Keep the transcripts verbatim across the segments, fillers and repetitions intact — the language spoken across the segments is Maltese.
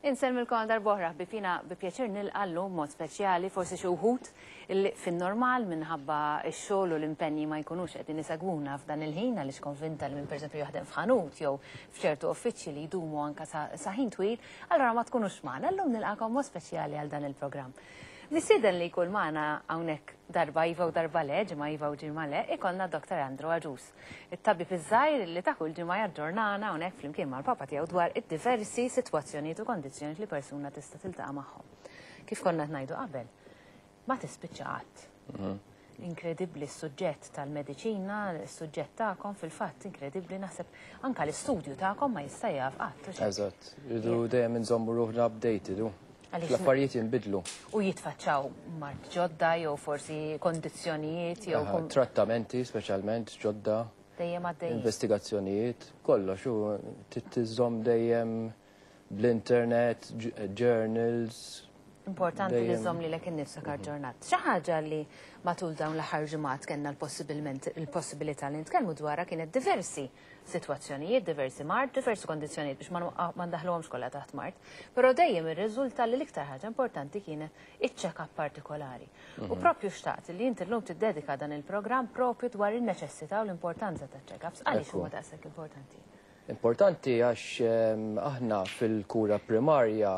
Inselmilkom darbohra bifina bi pjaċir nilqallu mod speċjali forsi xi wħud illi fin-normal minħabba x-xogħol u l-impenji ma jkunux qegħdin isegwuna f'dan il-ħin għaliex konvinta li minn pereżempju jaħdem f'ħanut jew f'ċertu uffiċċji li jdumu anke sa ħin twil, allura ma tkunux magħna, llum nilqakom mod speċjali għal dan il-programm. Nissieden li jkun magħna hawnhekk darba iva u darba le, ġimgħa iva u ġimgħa le, ikollna doktor Andrew Aġus. It-tabib iż-żgħir li ta' kull ġimgħa jaġġornana hawnhekk flimkien mal-papa tiegħu dwar id-diversi sitwazzjonijiet u kondizzjonijiet li persuna tista' tiltaqa' magħhom. Kif konna ngħidu qabel, ma tispiċċa qatt. Inkredibbli s-suġġett tal-mediċina, s-suġġett tagħkom fil-fatt inkredibbli naħseb anke l-istudju tagħkom ma jista' jaf qatt. Eżatt, irridu dejjem inżommu ruħna updated. L-affarijiet jinbidlu. U jitfaċċaw mart ġodda jew forsi kondizzjonijiet jew trattamenti speċjalment ġodda. Dejjem għaddejjin. Investigazzjonijiet, kollox u tiżomm dejjem bl-internet, journals. Importanti li żomm lilek innifsek għall-ġurnat. Xi ħaġa li matul dawn l-aħħar ġimgħat kellna l-possibilità li nitkellmu dwarha kienet diversi sitwazzjonijiet, diversi mart, diversi kondizzjonijiet biex ma ndaħluhomx kollha taħt mart, però dejjem ir-riżulta li l-iktar ħaġa importanti kienet iċ-check-up partikolari. U proprju xtaqt li inti llum tiddedika dan il-programm proprju dwar in-neċessità u l-importanza taċ-check-ups. Għaliex huma daqshekk importanti? Importanti għax aħna fil-kura primarja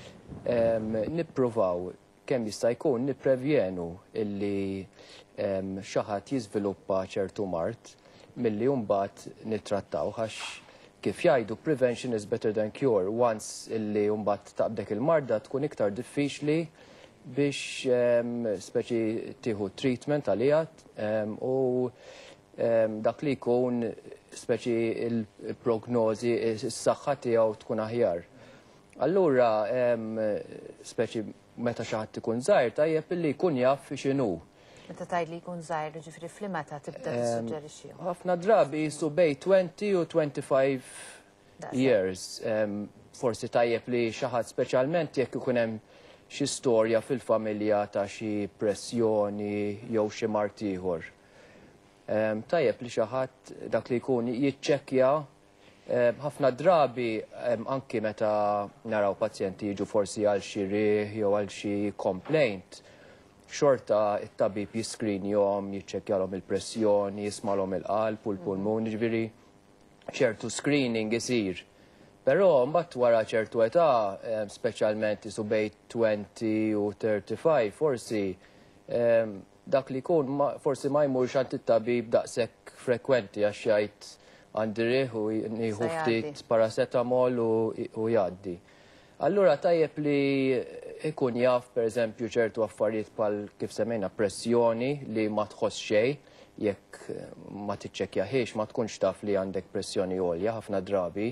nippruvaw kemm jista' jkun nipprevjenu illi xi ħadd jiżviluppa ċertu mart milli mbagħad nittrattaw għax kif jgħidu prevention is better than cure. Once illi mbagħad taqbdek il-marda tkun iktar diffiċli biex speċi tieħu treatment għaliha u dak li jkun speċi il-prognożi s-saħħa tiegħu tkun aħjar. Allura, speċi meta xi ħadd ikun żgħir tajjeb illi jkun jaf x'inhu. Meta tgħid li jkun żgħir, jiġifieri f'limeta tibda tissuġġerixxihom. Ħafna drabi jisu bejn twenty u twenty-five years. Forsi tajjeb li xi ħadd speċjalment jekk ikun hemm xi storja fil-familja ta' xi pressjoni jew xi mart ieħor. Tajjeb li xi ħadd dak li jkun jiċċekkja ħafna drabi anki meta naraw pazjenti jiġu forsi għal xi rieħ jew għal xi complaint, xorta it-tabib jiskrinjhom, jiċċekkjalhom il-pressjoni, jismalhom il-qalb u l-pulmun, jiġifieri ċertu screening isir. Però mbagħad wara ċertu età, speċjalment isu bejn twenty u thirty-five, forsi dak li jkun forsi ma jmurx għand it-tabib daqshekk frekwenti għax jgħid għandi rieħ u nieħu ftit paracetamol u jgħaddi. Allura tajjeb li ikun jaf pereżempju ċertu affarijiet bħal kif semmejna pressjoni li ma tħoss xejn jekk ma tiċċekkjaħiex ma tkunx taf li għandek pressjoni għolja ħafna drabi.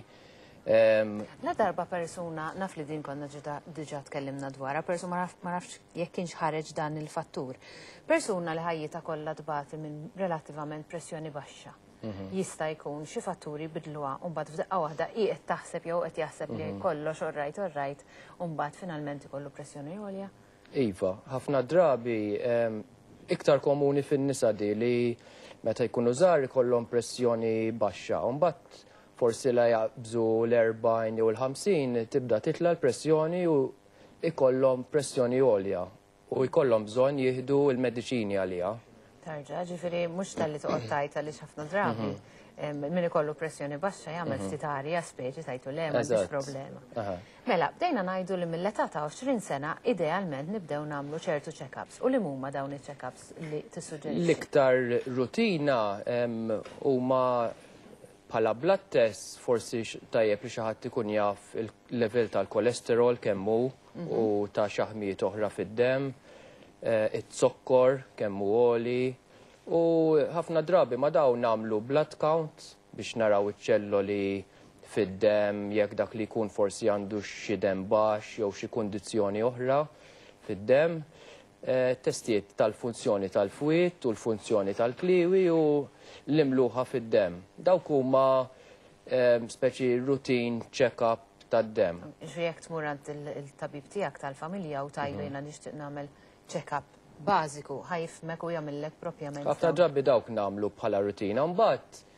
La darba persuna naf li din konna diġà tkellimna dwarha, persuna ma nafx jekk kienx ħareġ dan il-fattur. Persuna li ħajjita kollha tbati minn relattivament pressjoni baxxa. Jista' jkun xi fatturi bidluha u mbagħad f'daqqa waħda qiegħed taħseb jew qed jaħseb li kollox orrajt orrajt u mbagħad finalment ikollu pressjoni għolja. Iva, ħafna drabi iktar komuni fin-nisa di li meta jkunu żgħar ikollhom pressjoni baxxa u mbagħad forsi la jaqbżu l-erbgħin jew il-ħamsin tibda titla l-pressjoni u ikollhom pressjoni għolja u jkollhom bżonn jieħdu l-mediċini għaliha. Tarġa, ġifiri, mux tal-li toqgħod tajt għaliex ħafna drabi. Min ikollu pressjoni baxxa jagħmel ftit arja speċi tajtu le m'għandix problema. Mela, bdejna ngħidu li mill-età ta' għoxrin sena idealment nibdew nagħmlu ċertu check-ups. U li huma dawn iċ-check-ups li tissuġġerixxi? L-iktar rutina huma bħala blood test forsi tajjeb li xi ħadd ikun jaf il-level tal-kolesterol kemm hu u ta' xaħmijiet oħra fid-demm. It-sokkor, kemmu għoli, u ħafna drabi ma daw namlu blood count biex naraw iċ-ċelloli fid-dem jekk dak li jkun forsi għandu xi dem baxx jew xi kundizzjoni oħra fid-dem. Testijiet tal-funzjoni tal-fwiet u l-funzjoni tal-kliwi u l-imluħa fid-dem. Dawk huma speċi routine check-up tad-dem. Jekk tmur għand il-tabib tiegħek tal-familja u tajlu jiena nixtieq nagħmel check-up bażiku ħajfmek u jagħmellek propjament. Ħafna drabi dawk nagħmlu bħala rutina, mbagħad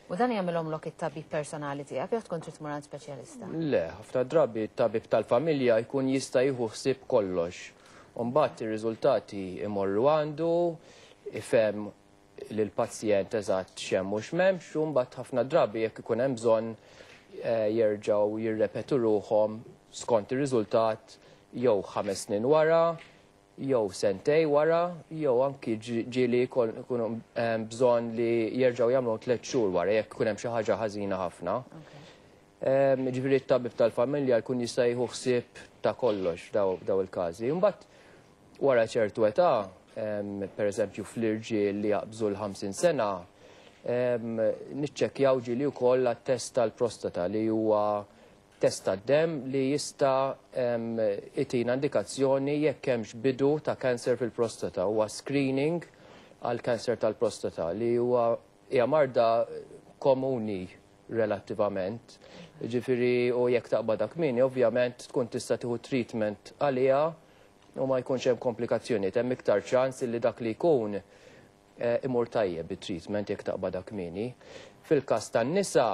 U dan jagħmilhom lok it-tabib personali tiegħek jew tkun trid tmur għand speċjalista? Le, ħafna drabi it-tabib tal-familja jkun jista' jieħu ħsieb kollox. U mbagħad ir-riżultati imorru għandu, ifhem lill-pazjent eżatt x'hemm u x'm'hemmx, u mbagħad ħafna drabi jekk ikun hemm bżonn jerġgħu jirrepetu ruhom skont ir-riżultat jew ħames snin wara, jew sentej wara, jew anki ġieli jkunu bżonn li jerġgħu jagħmlu tliet xhur wara jekk ikun hemm xi ħaġa ħażina ħafna. Ġifieri t-tabib tal-familja jkun jista' jieħu ħsieb ta' kollox daw il-każi. Imbagħad wara ċertu età, pereżempju fl-irġiel li jaqbżu l-ħamsin sena, niċċekkjaw ġieli wkoll għat-test tal-prostata li huwa test tad-demm li jista' itina indikazzjoni jekk hemmx bidu ta' kanser fil-prostata. Huwa screening għal kanser tal-prostata li huwa hija marda komuni relattivament. Ġifieri u jekk taqbad kmieni, ovvjament tkun tista' tieħu treatment għaliha u ma jkunx hemm komplikazzjonijiet. Hemm iktar ċans li dak li jkun imur tajjeb bit-treatment jekk taqbad kmieni. Fil-każ tan-nisa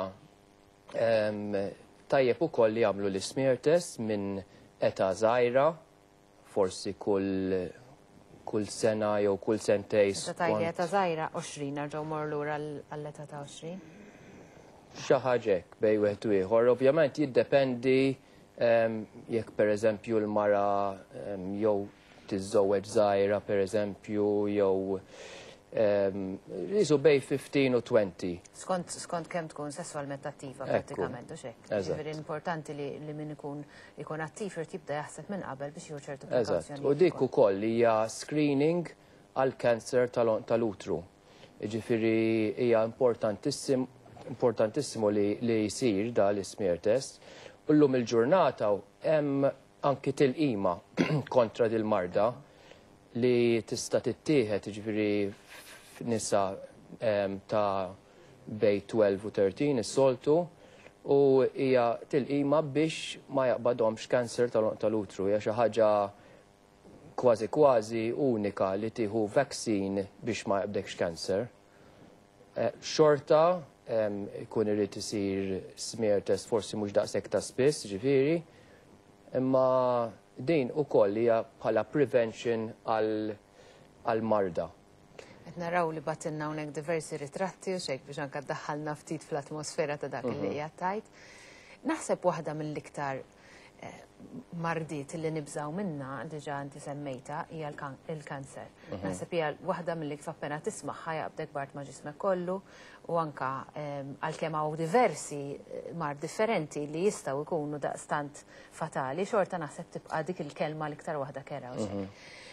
tajjeb ukoll li jagħmlu l-smear test minn età żgħira, forsi kull kull sena jew kull sentej. Meta tajli età żgħira għoxrin nerġgħu mmorru lura għall-età ta' għoxrin? Xi ħaġa hekk bejn wieħed u ieħor. Ovvjament jiddependi jekk pereżempju l-mara jew tiżżewweġ żgħira pereżempju jew jisu bej fifteen u twenty. Skont skont kemm tkun sessualment attiva prattikament u xek. Ġifieri importanti li li min ikun ikun attiv irid jibda jaħseb minn qabel biex jieħu ċertu prekawzjonijiet. U dik ukoll hija screening għal kanser tal-utru. Ġifieri hija importantissim importantissimu li li jsir da l-smear test. U llum il-ġurnata hemm anki tilqima kontra dil-marda li tista' tittieħed ġifieri nisa ta' bej twelve u thirteen is-soltu u hija tilqima biex ma jaqbadhomx kanser tal-utru. Hija xi ħaġa kważi kważi unika li tieħu vaccine biex ma jaqbdekx kanser. Xorta ikun irid isir smear test forsi mhux daqshekk ta' spiss, ġifieri, imma din ukoll hija bħala prevention għall-marda. Qed naraw li batinna hawnhekk diversi ritratti u xejn biex anke ddaħħalna ftit fl-atmosfera ta' dak li hija tajt. Naħseb waħda mill-iktar mardiet li nibżaw minna diġà inti semmejta hija l-kanser. Naħseb hija waħda mill-iktar appena tismagħha jaqbdek bart ma' ġismek kollu u anke għalkemm hawn diversi mar differenti li jistgħu jkunu daqstant fatali, xorta naħseb tibqa' dik il-kelma l-iktar waħda kera u xejn.